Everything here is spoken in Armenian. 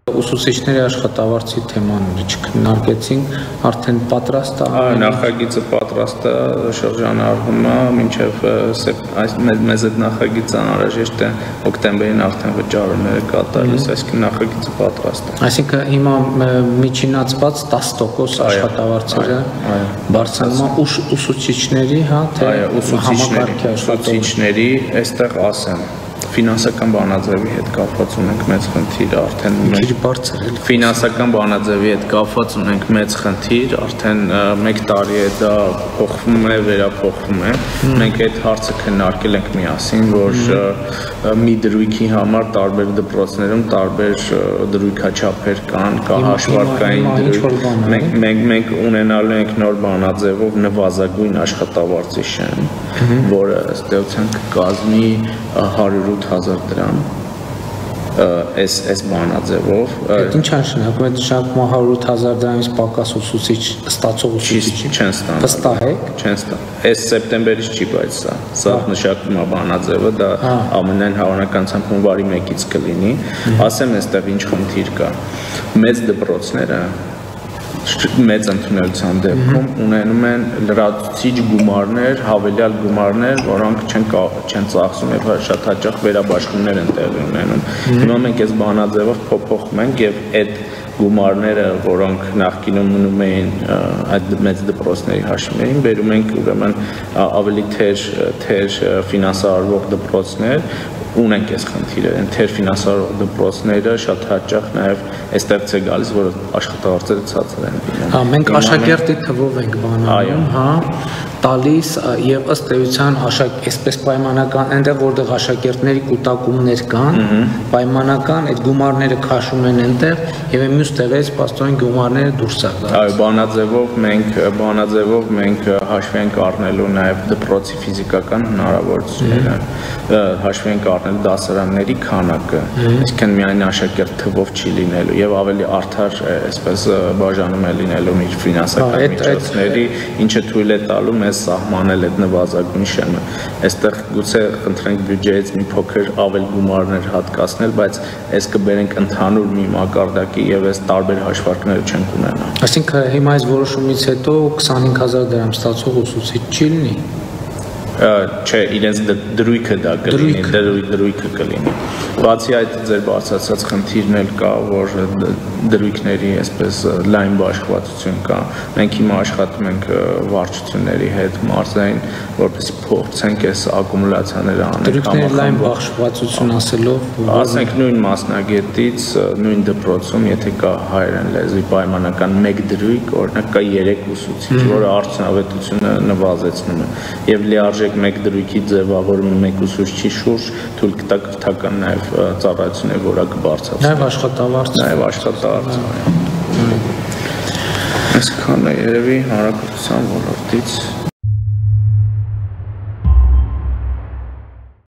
Ուսուցիչների աշխատավարձի թեմաները չքննարկեցինք, արդեն պատրաստ է։ Նախագիծը պատրաստ է, շրջանառվում է, մինչև մեզ այդ նախագիծը անհրաժեշտ է հոկտեմբերին արդեն վճարումները կատարելիս, այսինքն նախագիծը պատրաստ է։ Այսինքն հիմա միջինացված 10% աշխատավարձերը բարձրանում ուսուցիչների, հա, թե համակարգի ուսուցիչների, այստեղ ասեմ ֆինանսական բանաձևի հետ կապված ունենք մեծ խնդիր, արդեն ֆինանսական բանաձևի հետ կապված ունենք մեծ խնդիր, արդեն 1 տարի է դա փոխվում է, վերափոխվում է։ Մենք այդ հարցը քննարկել ենք միասին, որ մի դրույքի համար տարբեր դպրոցներում տարբեր դրույքաչափեր կան, կա հաշվարկային դրույք։ Մենք ունենալու ենք նոր բանաձևով նվազագույն աշխատավարձի շեմ, որը ըստ էության կկազմի 108,000 դրամ այս բանաձևով։ Ինչ նշանակում է, նշանակում 108,000 դրամից պակաս ուսուցիչ ստացող ուսուցիչ չեն ստանում։ Վստահ եք։ Չեն ստանում։ Այս սեպտեմբերից չի, բայց սա նշանակում է բանաձևը, դա ամենայն հավանականությամբ հունվարի 1-ից կլինի։ Ասեմ այստեղ ինչ խնդիր կա։ Մեծ դպրոցները մեծ ընդունելության դեպքում ունենում են լրացուցիչ գումարներ, հավելյալ գումարներ, որոնք չեն ծախսում եւ շատ հաճախ վերաբաշխումներ են տեղի ունենում։ Հիմա մենք այս բանաձևով փոփոխում ենք եւ այդ գումարները, որոնք նախկինում մնում էին այդ մեծ դպրոցների հաշիվներին, բերում ենք ուրեմն ավելի թեր ֆինանսավորող դպրոցներ, ունենք այս խնդիրը, այն թեր ֆինանսավորող դպրոցները շատ հաճախ նաև այստեղից է գալիս, որ աշխատավարձերը ցածր են լինում։ Հա, մենք աշակերտի թվով ենք բանանում, հա, տալիս եւ ըստ էության այսպես պայմանական, այնտեղ որտեղ աշակերտների կուտակումներ կան, պայմանական այդ գումարները քաշում են այնտեղ եւ այն մյուս տեղից պաստորեն գումարները դուրս է գալիս։ Այո, բանաձևով մենք հաշվի ենք առնելու նաև դպրոցի ֆիզիկական հնարավորությունները, հաշվի ենք առնել դասարանների քանակը, այսինքն միայն աշակերտ թվով չի լինելու եւ ավելի արդար այսպես բաժանում է լինելու իր ֆինանսական միջոցների, ինչը թույլ է տալու մեզ սահմանել այդ նվազագույն շեմը։ Այստեղ գուցե խնդրենք բյուջեից մի փոքր ավել գումարներ հատկացնել, բայց այս կբերենք ընդհանուր մի մակարդակի եւ այս տարբեր հաշվարկները չենք ունենա։ Այսինքն հիմա այս որոշումից հետո 25,000 դրամ ստացող ուսուցիչ չի լինի։ Չէ, իրենց դրույքը դա կլինի, դրույքը կլինի։ Բացի այդ ձեր բացացած խնդիրն էլ կա, որ դրույքների այսպես լայն բաշխվածություն կա։ Մենք հիմա աշխատում ենք վարչությունների հետ մարզային, որպեսզի փորձենք այս ակումուլյացիաները անենք։ Դրույքների լայն բաշխվածություն ասելով, ասենք նույն մասնագետից, նույն դպրոցում, եթե կա հայերեն լեզվի պայմանական 1 դրույք, օրինակ կա 3 ուսուցիչ, որը արդյունավետությունը նվազեցնում է եւ լիարժեք 1 դրույքի ձևավորումը 1 ուսուցչի շուրջ թույլ կտա կրթական նաև ծառայությունների որակը բարձրացնել։ Նաև աշխատավարձ։ Այսքանը երևի հանրապետության ոլորտից